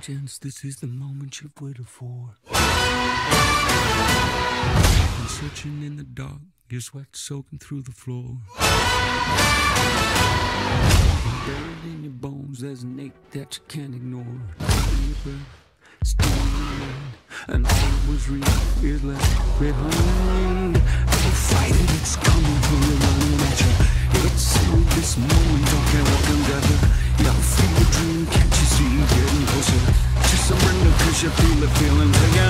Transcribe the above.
chance, this is the moment you've waited for. And searching in the dark, your sweat soaking through the floor. And buried in your bones, there's an ache that you can't ignore. In your breath, still in your mind, and all that was real is left behind. Don't fight it, it's coming from the running at you. It's in this moment, don't care what comes after. Yeah, feel the dream, can't you see, getting closer. Just surrender, cause you feel the feeling.